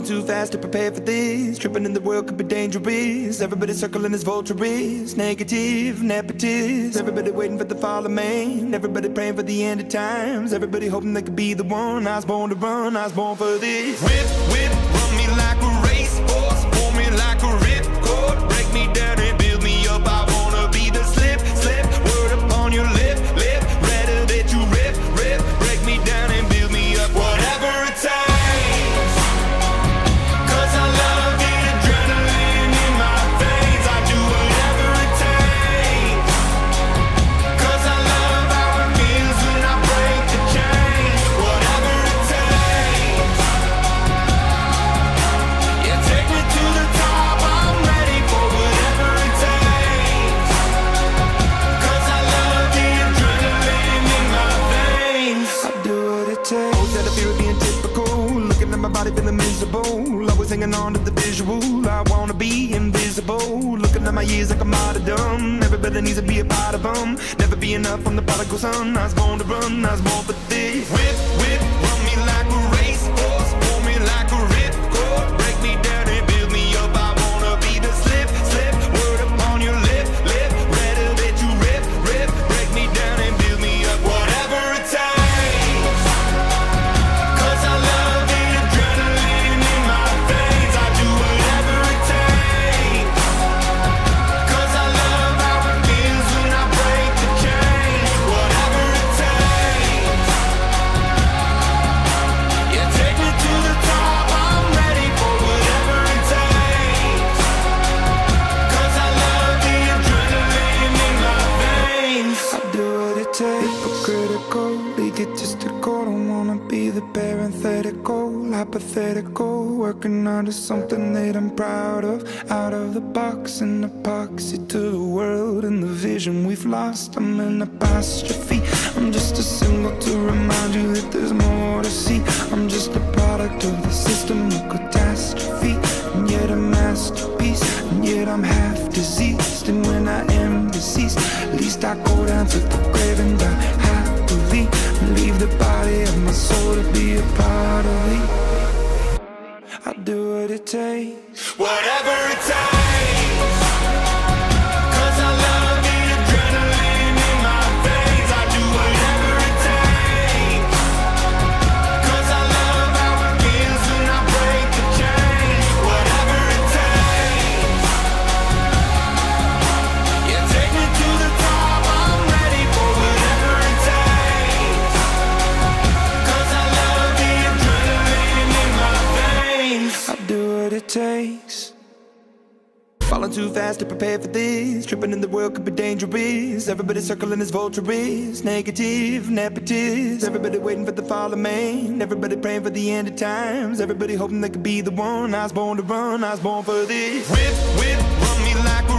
Falling too fast to prepare for this. Tripping in the world could be dangerous. Everybody circling as vultures. Negative, nepotist. Everybody waiting for the fall of man. Everybody praying for the end of times. Everybody hoping they could be the one. I was born to run, I was born for this. Whip, whip, run me like a racehorse. Pull me like a ripcord. Break me down and build me up. I wanna be the slip, slip. Word upon your lip, lip. Rather that you rip, rip. Break me down and build me up. Whatever it takes. Feeling miserable, always hanging on to the visual. I wanna be invisible, looking at my years like a martyrdom. Everybody needs to be a part of them. Never be enough from the prodigal son. I was born to run, I was born for this. Whip, whip, run me like a racehorse. Pull me like a ripcord. Break me down and build me up. I wanna be the slip, slip. Word upon your lip, lip. Rather that you rip, rip. Break me down and build me up. Whatever it takes. Hypothetical, working onto something that I'm proud of. Out of the box, an epoxy to the world and the vision we've lost. I'm an apostrophe. I'm just a symbol to remind you that there's more to see. I'm just a product of the system of catastrophe, and yet a masterpiece, and yet I'm half diseased. And when I am deceased, at least I go down to the grave and die happily, and leave the body of my soul to be a part of me. I'll do what it takes. Whatever it takes. 'Cause I love the adrenaline in my veins. I do whatever it takes. 'Cause I love how it feels when I break the chains. Whatever it takes. Yeah, take me to the top. I'm ready for whatever it takes. 'Cause I love the adrenaline in my veins. I'll do what it takes. Falling too fast to prepare for this. Tripping in the world could be dangerous. Everybody circling as vultures. Negative, nepotist. Everybody waiting for the fall of man. Everybody praying for the end of times. Everybody hoping they could be the one. I was born to run, I was born for this. Whip, whip, run me like